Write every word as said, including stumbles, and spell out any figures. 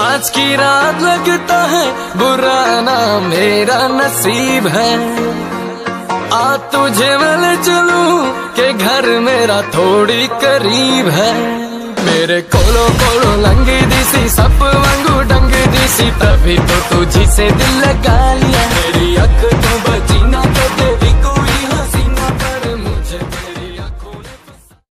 आज की रात लगता है बुरा ना मेरा नसीब है। आ तुझे मिल चलूं के घर मेरा थोड़ी करीब है। मेरे कोलो कोलो लंगी दिसी सप वांगू डंग दिसी तभी तो तुझी से दिल लगा